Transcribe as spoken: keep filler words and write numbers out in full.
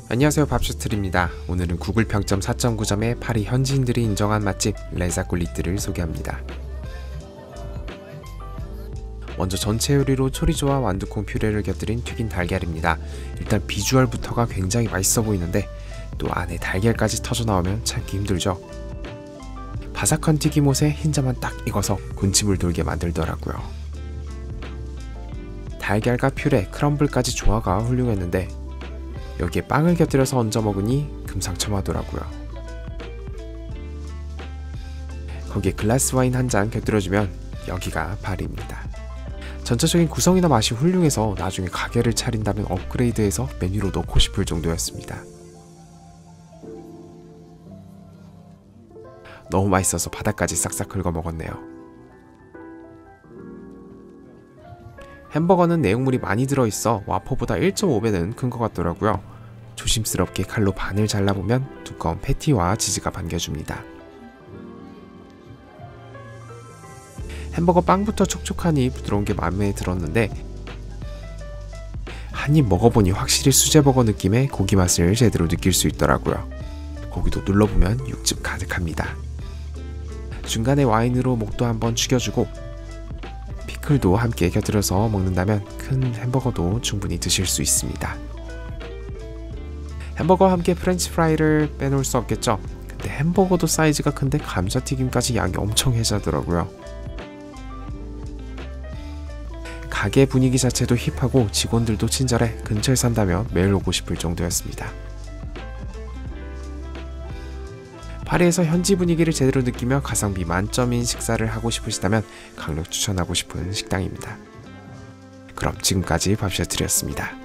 안녕하세요, 밥슈틀입니다. 오늘은 구글 평점 사 점 구 점의 파리 현지인들이 인정한 맛집 레자꿀리뜨를 소개합니다. 먼저 전체 요리로 초리조와 완두콩 퓨레를 곁들인 튀긴 달걀입니다. 일단 비주얼부터가 굉장히 맛있어 보이는데 또 안에 달걀까지 터져 나오면 참기 힘들죠. 바삭한 튀김옷에 흰자만 딱 익어서 군침을 돌게 만들더라고요. 달걀과 퓨레, 크럼블까지 조화가 훌륭했는데 여기에 빵을 곁들여서 얹어 먹으니 금상첨화더라고요. 거기에 글라스 와인 한 잔 곁들여주면 여기가 파리입니다. 전체적인 구성이나 맛이 훌륭해서 나중에 가게를 차린다면 업그레이드해서 메뉴로 넣고 싶을 정도였습니다. 너무 맛있어서 바닥까지 싹싹 긁어 먹었네요. 햄버거는 내용물이 많이 들어있어 와퍼보다 일 점 오 배는 큰 것 같더라고요. 조심스럽게 칼로 반을 잘라보면 두꺼운 패티와 치즈가 반겨줍니다. 햄버거 빵부터 촉촉하니 부드러운 게 마음에 들었는데 한입 먹어보니 확실히 수제버거 느낌의 고기 맛을 제대로 느낄 수 있더라고요. 고기도 눌러보면 육즙 가득합니다. 중간에 와인으로 목도 한번 죽여주고 피클도 함께 곁들여서 먹는다면 큰 햄버거도 충분히 드실 수 있습니다. 햄버거와 함께 프렌치 프라이를 빼놓을 수 없겠죠. 근데 햄버거도 사이즈가 큰데 감자튀김까지 양이 엄청 해자더라고요. 가게 분위기 자체도 힙하고 직원들도 친절해 근처에 산다면 매일 오고 싶을 정도였습니다. 파리에서 현지 분위기를 제대로 느끼며 가성비 만점인 식사를 하고 싶으시다면 강력 추천하고 싶은 식당입니다. 그럼 지금까지 밥슈틀이었습니다.